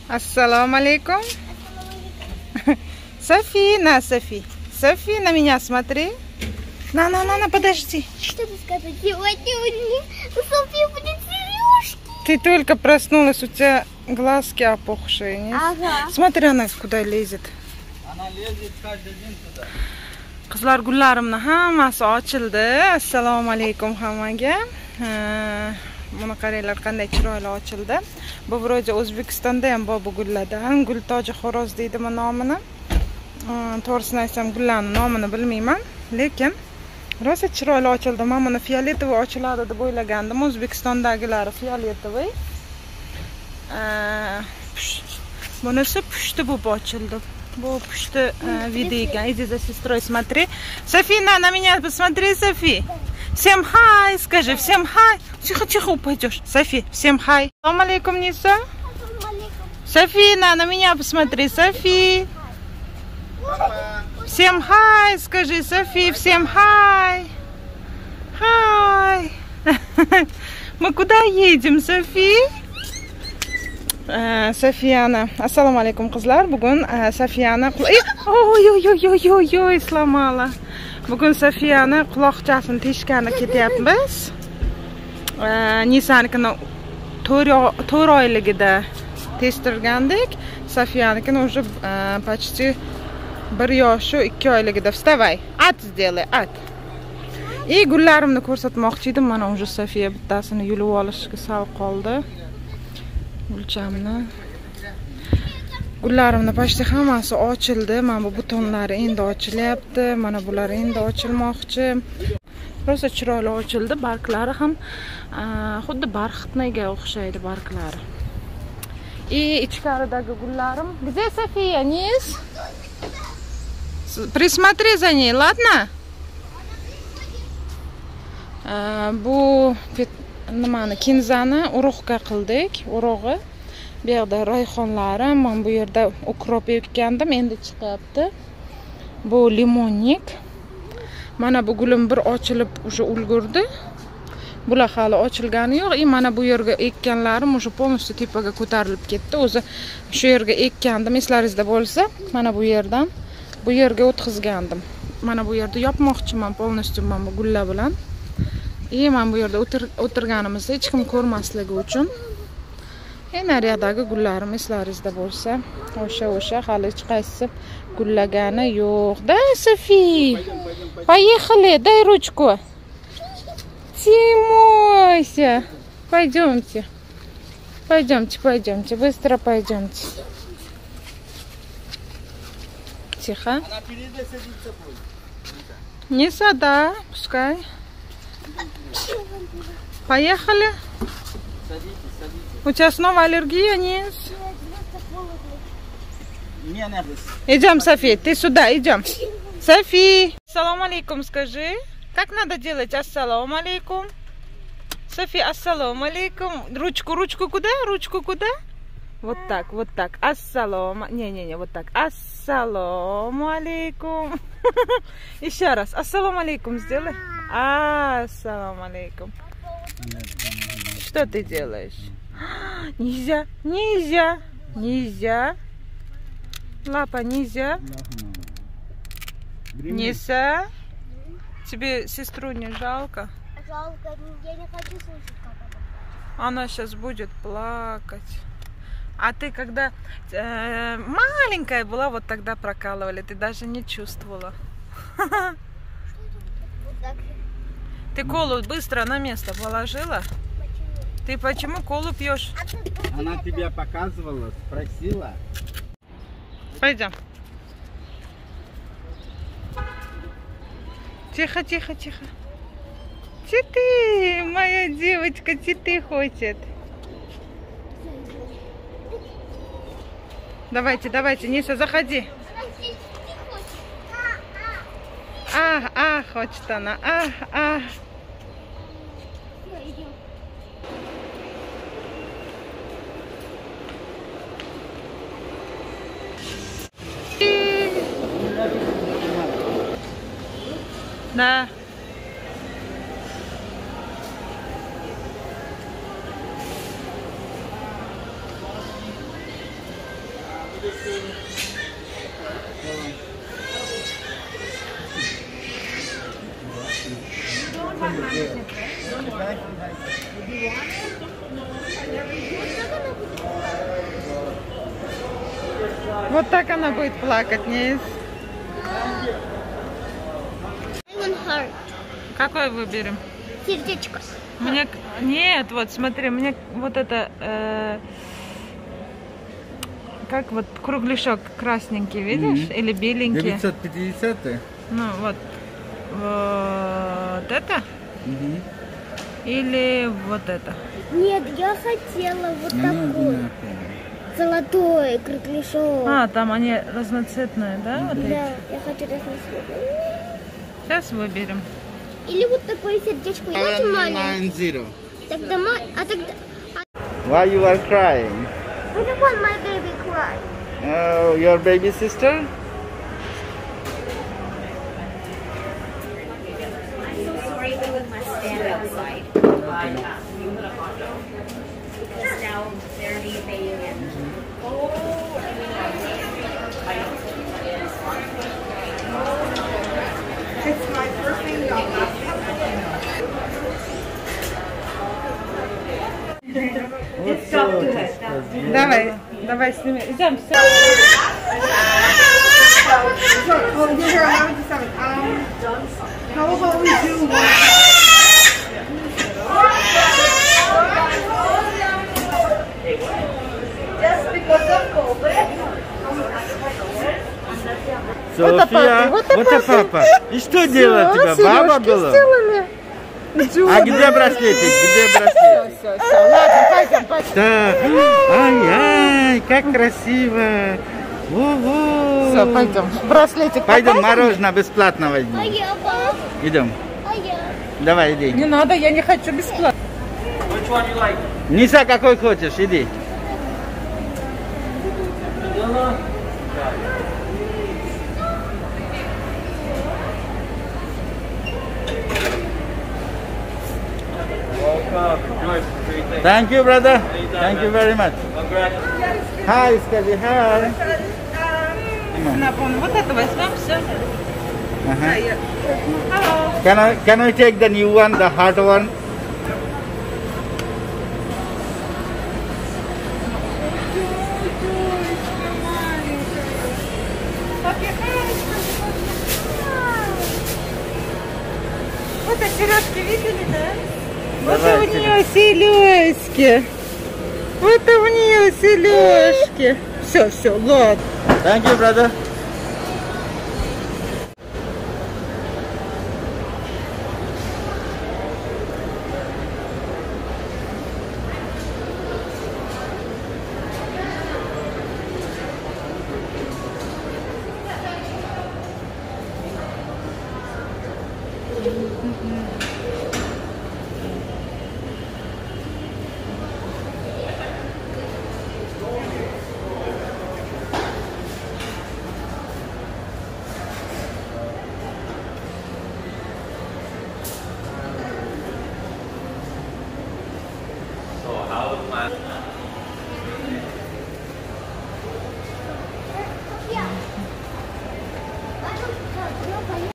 Ассаламу алейкум. Софи, на, Софи. Софи, на меня смотри. На, подожди. Что ты сказала? Сегодня у Софии будет сережки. Ты только проснулась, у тебя глазки опухшие, нет? Ага. Смотри, она куда лезет. Она лезет каждый день туда. Qizlar, gullarimni hammasi ochildi. Assalomu alaykum hammaga. Buni qaranglar, qanday chiroyli ochildi. Bu vro'ja O'zbekistonda ham bor bu gullardan. Gultoji xo'roz deydimi nomini. To'g'risini aytsam, gullarning nomini bilmayman, lekin rosa chiroyli ochildi. Men buni fioletovoy ochiladi deb o'ylagandim. O'zbekistondagilari fioletovoy. Bunisi pushti bo'lib ochildi. Bu pushti видео. Иди за сестрой, смотри. Софи, на меня посмотри, Софи. Всем хай, скажи, всем хай. Тихо, упадешь. Софи, всем хай. Ассаламу алейкум, Ниса. Софи, на меня посмотри, Софи. Всем хай, скажи, Софи, всем хай. Хай. Мы куда едем, Софи? Safiyani, assalomu alaykum qizlar. Bugun Safiyani oy slomala. Bugun Safiyani quloqchasini teshgani ketyapmiz. Nisanikini 4 oyligida teshtirgandik. Safiyanikini уже почти 1 yoshi 2 oyligida. Вставай. At сделай, at. И gullarimni ko'rsatmoqchi edim. Mana уже Safiya bittasini yulib olishga sal qoldi. Gulchamni. Gullarimni почти hammasi ochildi. Mana bu butonlari endi ochilyapti. Mana bular endi ochilmoqchi. Rosa chiroyli ochildi. Barglari ham xuddi barxitnaga o'xshaydi barglari. Ichkaridagi gullarim. Где София, Низ? Присмотри за ней, ладно? Bu nimani kinzani urug'ga qildik. Urug'i. Bu yerda rayhonlari, men bu yerda ukrop ekkandim, endi chiqyapti. Bu limonnik. Mana bu gulim bir ochilib уже ulgurdi. Bular hali ochilgani yo'q. Mana bu yerga ekkanlarim уже полностью tepaga ko'tarilib ketdi. O'zi shu yerga ekkandim, eslaringizda bo'lsa, mana bu yerdan bu yerga o'tkazgandim. Mana bu yerda yopmoqchiman полностью men bu gullar bilan. Men bu yerda o'tirganimizda hech kim ko'rmasligi uchun. Nariyadagi gullarim eslaringizda bo'lsa, o'sha hali hech qaysi gullagani yo'q. Да, Софи. Поехали, дай ручку. Тимося. Пойдемте. Пойдемте, быстро пойдемте. Тихо. Она впереди садится будет. Не сада, пускай. Поехали. Садитесь. У тебя снова аллергия, нет? Не надо. Идем, Софи, ты сюда, идем. Софи. Ассаламу алейкум, скажи. Как надо делать ассаламу алейкум? Софи, ассаламу алейкум. Ручку куда? Ручку куда? Вот так. Ассаламу. Не, вот так. Ассаламу алейкум. Еще раз. Ассаламу алейкум сделай. Ассаламу алейкум. Что ты делаешь? Нельзя. Лапа, нельзя. Ниса, тебе сестру не жалко? Жалко, я не хочу слушать, как Она сейчас будет плакать. А ты когда маленькая была, вот тогда прокалывали, ты даже не чувствовала. вот так. Ты колу быстро на место положила? Почему? Ты почему колу пьешь? Она тебя показывала, спросила. Пойдем. Тихо. Цветы, моя девочка, цветы хочет. Давайте, Ниса, заходи. Хочет она. Да. Вот так она будет плакать, не? I want heart. Какой выберем? Сердечко. Мне... Нет, вот смотри, мне вот это... как вот кругляшок красненький, видишь? Или беленький. 950? Ну вот. Вот это? Или вот это? Нет, я хотела вот такой. Золотой кругляшок. А, там они разноцветные, да? Вот эти? Да, я хочу разноцветный. Сейчас выберем. Или вот такое сердечко. Я очень маленькое. 90. Тогда тогда... Why you are crying? I don't want my baby cry. Oh, your baby sister? I'm so sorry we must stand outside. Because now they're leaving and it's my first thing It's up to her. Давай, давай сними. Идем, все. Oh, you're here 11 to 7. How about we do one? Just because of COVID. София, вот это папа. И что делать тебя? Баба была? А где браслетик? Где браслетик? Все, ладно, пойдем, пойдем. Да. Ай-яй, как красиво. Во-во. Все, пойдем. Браслетик Пойдем, покажем? мороженое бесплатно возьмем. А я, пап? Идем. А я? Давай, иди. Не надо, я не хочу бесплатно. Ниса, какой хочешь, иди. Thank you, brother. Thank you very much. Hi, Scotty. Hi. Напомню, вот это возьмем, все. Can I take the new one, the hot one? Вот эти сережки видели, да? Вот Давай, у нее сележки. Вот у нее сележки. Все, ладно. Thank you, brother.